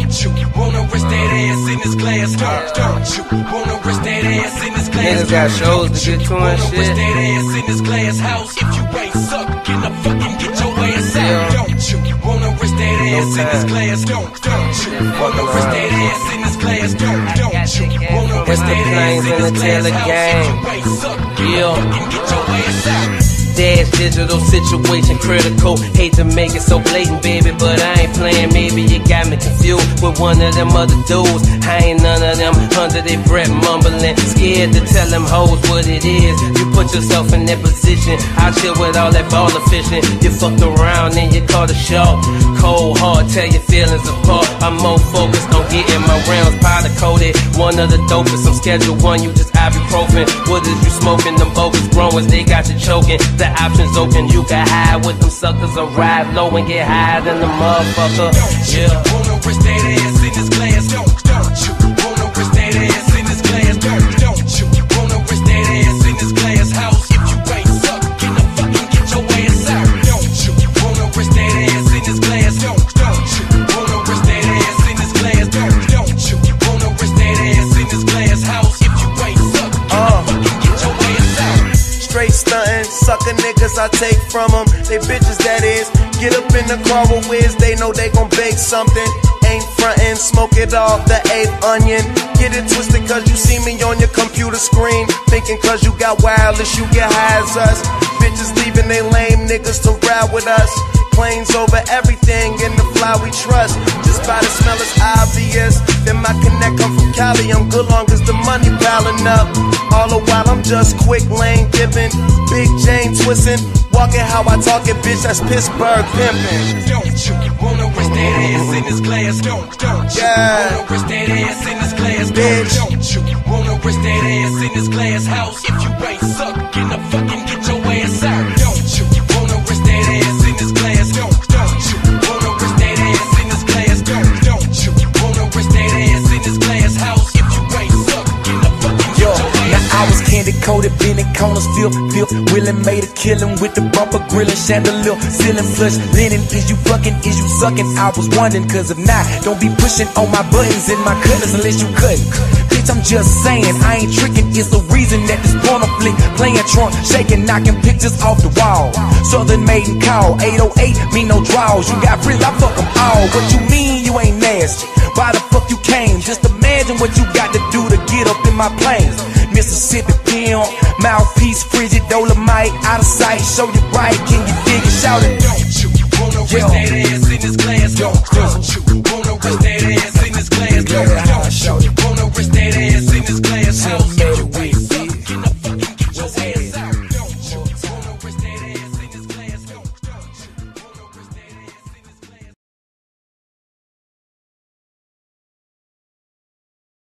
you wanna rest that ass in this glass? Don't you wanna rest that ass in this glass? Niggas got shows to get to and shit. Rest that ass in this glass house. If you ain't sucking, I fucking get your ass out. Don't you wanna rest that ass in this glass? Don't you wanna rest that ass in this glass? Don't you wanna rest that ass in this glass house? If you ain't sucking, I fucking get your ass out. Dash digital situation critical. Hate to make it so blatant, baby, but I ain't playing. Maybe you got me confused with one of them other dudes. I ain't none of them under their breath mumbling, scared to tell them hoes what it is. You put yourself in that position. I chill with all that baller fishing. You fucked around and you caught a shark. Cold hard, tear your feelings apart. I'm more focused on getting my rounds powder coated. One of the dopest, I'm schedule one, you just ibuprofen. What is you smoking? Them bogus growers, they got you choking. The options open, you can hide with them suckers or ride low and get higher than the motherfucker. Yeah. Wanna rest that ass in this glass? Don't you wanna rest that ass in this glass? Don't you wanna rest that ass in this glass house? If you ain't sucking, I fucking get your ass out. Don't you wanna rest that ass in this glass? Don't you wanna rest that ass in this glass? Don't you wanna rest that ass in this glass house? If you ain't sucking, I fucking get your ass out. Straight stuntin', sucker niggas I take from them. They bitches, that is. Get up in the car with Wiz, they know they gon' bake something. Ain't frontin', smoke it off the 8th onion. Get it twisted cause you see me on your computer screen. Thinking cause you got wireless, you get high as us. Bitches leaving they lame niggas to ride with us. Planes over everything, in the fly we trust. Just by the smell it's obvious. Then my connect come from Cali, I'm good long as the money piling up. All the while I'm just quick lane dipping, big chain twisting, walking how I talk it, bitch, that's Pittsburgh pimping. Don't you wanna rest that ass in this glass? Don't you wanna rest that ass in this glass? Bitch. Don't you wanna rest that ass in this glass house? If you ain't sucking, I fucking get your ass out. Don't you wanna rest that ass in this glass? Don't you wanna rest that ass in this glass? Don't you wanna rest that ass in this glass house? If you ain't sucking, I fucking get your ass out. I was candy coated, been in corners, feel. Willin' made a killing with the bumper grillin', chandelier, ceiling flush, linen. Is you fucking, is you sucking? I was wondering, cause if not, don't be pushing on my buttons and my cutters unless you couldn't. Bitch, I'm just saying, I ain't tricking. It's the reason that this porno flick playing trunk, shaking, knocking pictures off the wall. Southern maiden call, 808, me no draws. You got real, I fuck them all. What you mean you ain't nasty? Why the fuck you came? Just imagine what you got to do to get up in my planes. Mississippi pimp, mouthpiece, frigid, Dolomite, out of sight, show you right, can you dig it, shout it? Don't you wanna rest that ass in this glass? Don't you